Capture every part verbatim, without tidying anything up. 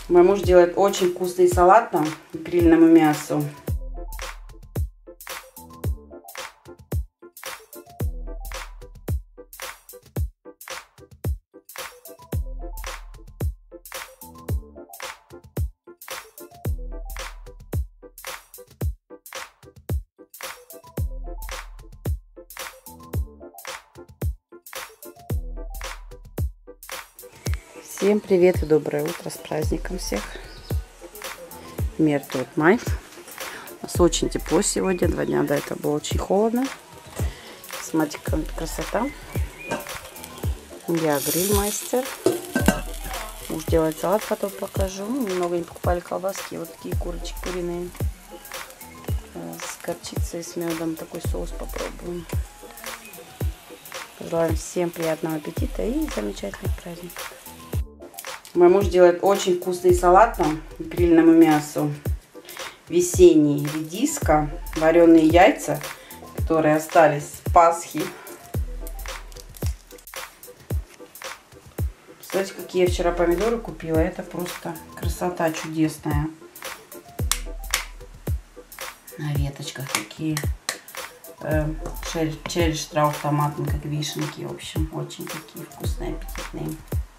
Мой муж делает очень вкусный салат там к грильному мясу. Всем привет и доброе утро, с праздником всех. Мертвый май. У нас очень тепло сегодня, два дня до этого было очень холодно. Смотрите, какая красота. Я грильмастер. Муж делает салат, потом покажу. Немного не покупали колбаски, вот такие курочки куриные. С горчицей и с медом такой соус попробуем. Желаем всем приятного аппетита и замечательных праздников. Мой муж делает очень вкусный салат там к грильному мясу. Весенний, редиска, вареные яйца, которые остались с Пасхи. Смотрите, какие я вчера помидоры купила. Это просто красота чудесная. На веточках такие. Э, черри штраух томатные, как вишенки. В общем, очень такие вкусные, аппетитные.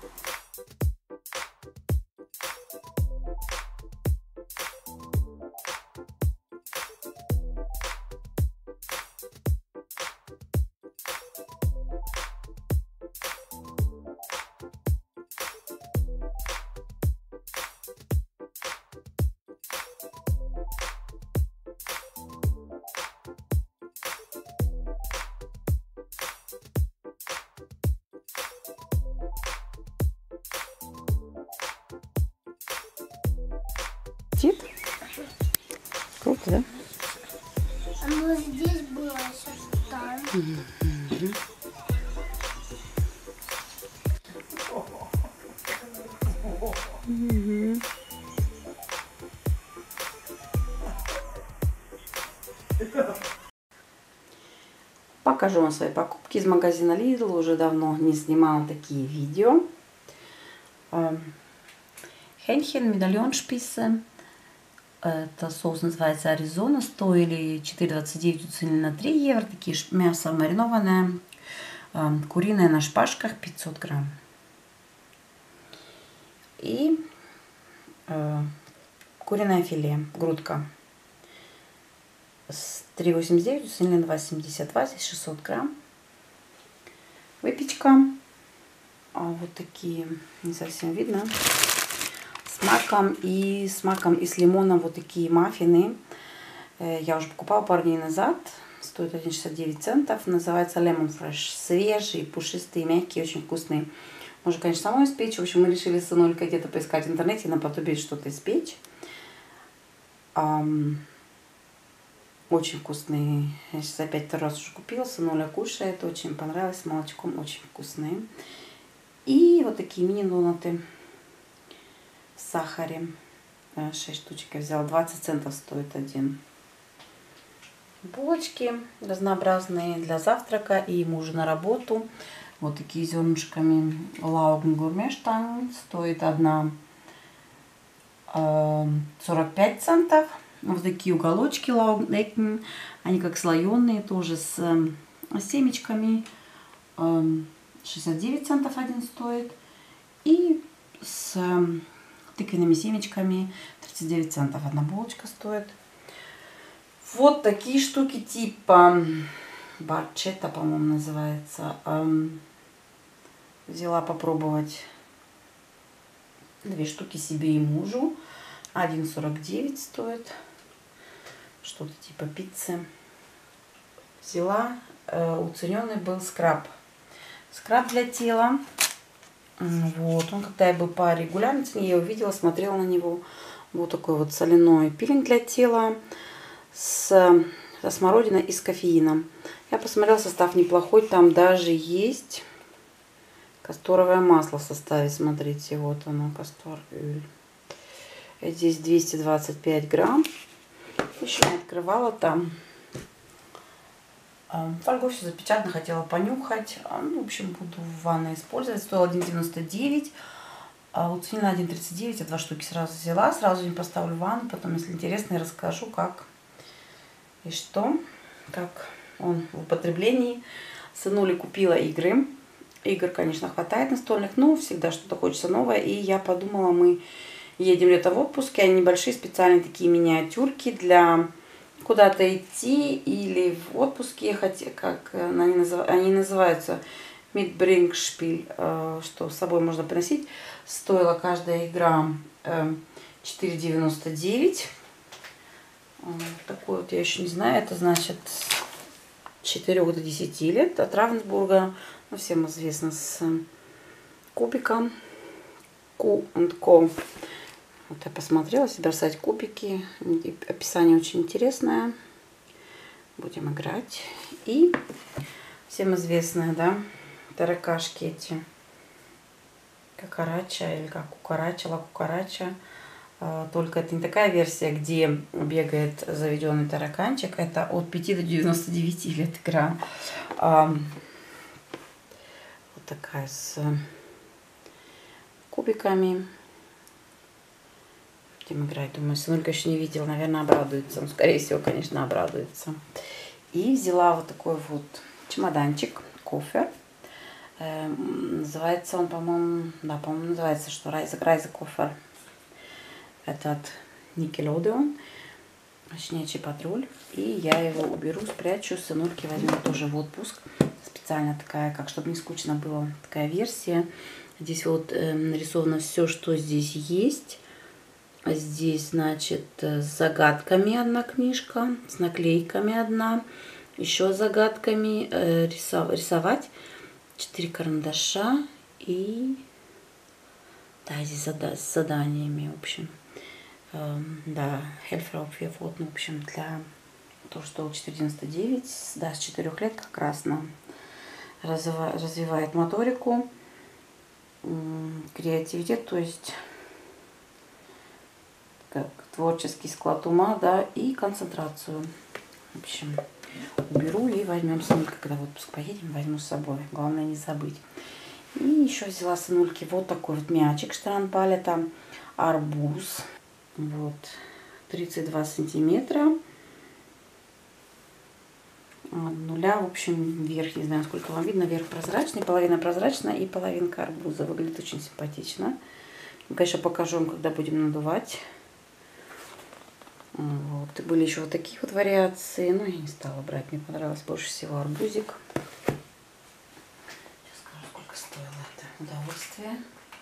Тит? Круто, да? Оно здесь было еще там. Mm-hmm. Mm-hmm. Покажу вам свои покупки из магазина Lidl. Уже давно не снимала такие видео. Hähnchen, медальон шпице. Это соус называется Аризона. Стоили четыре двадцать девять, уценили на три евро. Такие мясо маринованное. Куриное на шпажках пятьсот грамм. И э, куриное филе, грудка. три восемьдесят девять, уценили на два семьдесят два, здесь шестьсот грамм. Выпечка. А вот такие, не совсем видно. С маком и с маком и с лимоном вот такие маффины. Я уже покупала пару дней назад. Стоит один шестьдесят девять центов. Называется Lemon Fresh. Свежие, пушистые, мягкие, очень вкусные. Можно, конечно, самой испечь. В общем, мы решили с сынулькой где-то поискать в интернете, наподобие что-то испечь. Um, очень вкусные. Я сейчас опять второй раз уже купила. Сынуля кушает. Очень понравилось. С молочком очень вкусные. И вот такие мини-донаты в сахаре. шесть штучек я взяла. двадцать центов стоит один. Булочки разнообразные для завтрака и мужа на работу. Вот такие зернышками. Laugen Gourmet-штанг. Стоит одна э, сорок пять центов. Вот такие уголочки Laugen. Они как слоеные, тоже с э, семечками. Э, шестьдесят девять центов один стоит. И с э, тыквенными семечками тридцать девять центов одна булочка стоит. Вот такие штуки типа барчета, по-моему, называется. Эм, взяла попробовать две штуки себе и мужу. один сорок девять стоит. Что-то типа пиццы. Взяла. Э, уцененный был скраб. Скраб для тела. Вот. Он, когда я был по регулярной цене, я увидела, смотрела на него. Вот такой вот соляной пилинг для тела. С, со смородиной и с кофеином. Я посмотрела, состав неплохой. Там даже есть касторовое масло в составе. Смотрите, вот оно, кастор. Здесь двести двадцать пять грамм. Еще не открывала там. Фольгу все запечатано, хотела понюхать. Ну, в общем, буду в ванной использовать. Стоило один девяносто девять. А вот цена один тридцать девять, я два штуки сразу взяла. Сразу им поставлю в ванну. Потом, если интересно, я расскажу, как и что. Как он в употреблении. Сынуле купила игры. Игр, конечно, хватает настольных, но всегда что-то хочется новое. И я подумала, мы едем лето в отпуске, они небольшие специальные такие миниатюрки для куда-то идти или в отпуске ехать, как они, назыв... они называются Mitbringspiel, что с собой можно приносить. Стоила каждая игра четыре девяносто девять. Такой вот я еще не знаю, это значит с четырёх до десяти лет от Равенсбурга. Ну, всем известно с кубиком Q энд Co. Вот я посмотрела, себе бросать кубики. Описание очень интересное. Будем играть. И всем известное, да, таракашки эти. Кукарача или как кукарача, ла кукарача. Только это не такая версия, где бегает заведенный тараканчик. Это от пяти до девяноста девяти лет игра. Вот такая с кубиками. Будем играть. Думаю, сынулька еще не видел, наверное, обрадуется. Ну, скорее всего, конечно, обрадуется. И взяла вот такой вот чемоданчик, кофе. Э, называется он, по-моему, да, по-моему, называется, что Райза Райза кофе. Это от Nickelodeon, щенячий патруль. И я его уберу, спрячу, сынульки возьму тоже в отпуск. Специально такая, как чтобы не скучно было, такая версия. Здесь вот э, нарисовано все, что здесь есть. Здесь, значит, с загадками одна книжка, с наклейками одна, еще с загадками, э, рисовать, четыре карандаша и, да, здесь зада с заданиями, в общем, э, да, Helfer вот, ну, в общем, для того, что четыре девяносто девять, да, с четырёх лет как раз нам развивает, развивает моторику, э, креативитет, то есть как творческий склад ума, да, и концентрацию. В общем, уберу и возьмем сынульки, когда в отпуск поедем, возьму с собой. Главное не забыть. И еще взяла сынульки вот такой вот мячик Штранбале, там арбуз. Вот, тридцать два сантиметра. От нуля, в общем, верх, не знаю, сколько вам видно, верх прозрачный, половина прозрачная и половинка арбуза. Выглядит очень симпатично. Конечно, покажу вам, когда будем надувать. Вот. И были еще вот такие вот вариации, но я не стала брать, мне понравилось больше всего арбузик. Сейчас скажу, сколько стоило это удовольствие.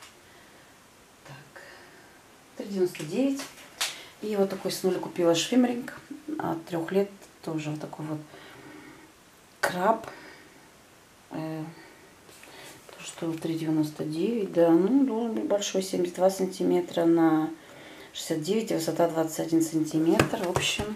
Так, три девяносто девять. И вот такой сынуля купила швимринг от трех лет, тоже вот такой вот краб. Э, то, что три девяносто девять, да, ну, должен быть большой, семьдесят два сантиметра на шестьдесят девять, высота двадцать один сантиметр, в общем,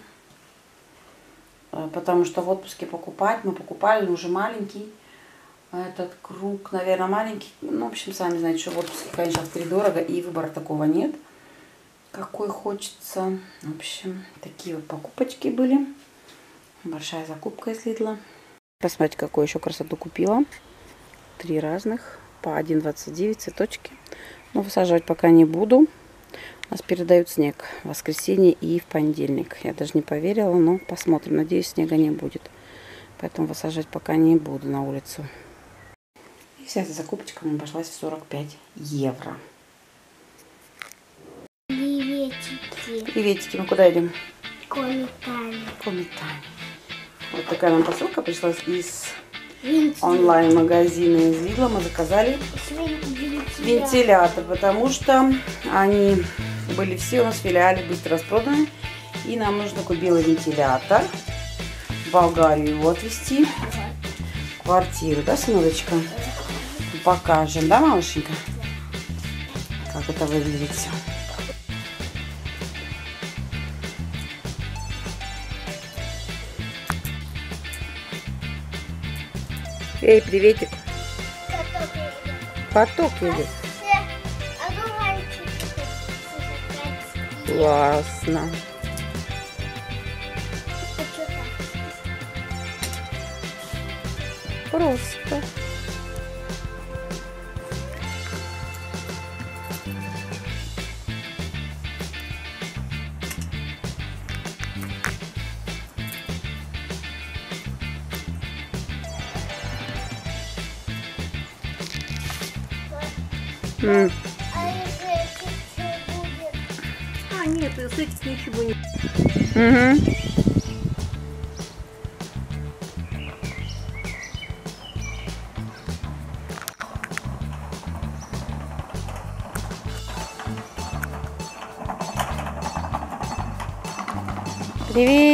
потому что в отпуске покупать, мы покупали, уже маленький, этот круг, наверное, маленький, ну, в общем, сами знаете, что в отпуске, конечно, втридорого, и выбора такого нет, какой хочется, в общем, такие вот покупочки были, большая закупка из Лидла. Посмотрите, какую еще красоту купила, три разных, по один двадцать девять цветочки, но высаживать пока не буду. Нас передают снег в воскресенье и в понедельник. Я даже не поверила, но посмотрим. Надеюсь, снега не будет. Поэтому высаживать пока не буду на улицу. И вся эта закупочка мне обошлась в сорок пять евро. Приветики. Приветики. Мы куда идем? Кометами. Кометами. Вот такая нам посылка пришла из онлайн-магазина из Лидла. Мы заказали вентилятор, потому что они были все у нас в филиале быстро распроданы. И нам нужно такой белый вентилятор. В Болгарию его отвезти. Квартиру, да, сынулечка? Покажем, да, малышенька? Как это выглядит все. Эй, приветик. Поток идет. Классно. Просто. М. А если это будет? А, нет, с этих ничего не... Угу.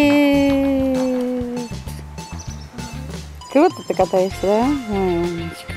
Привет! Круто ты катаешься, да? Ой, умничка.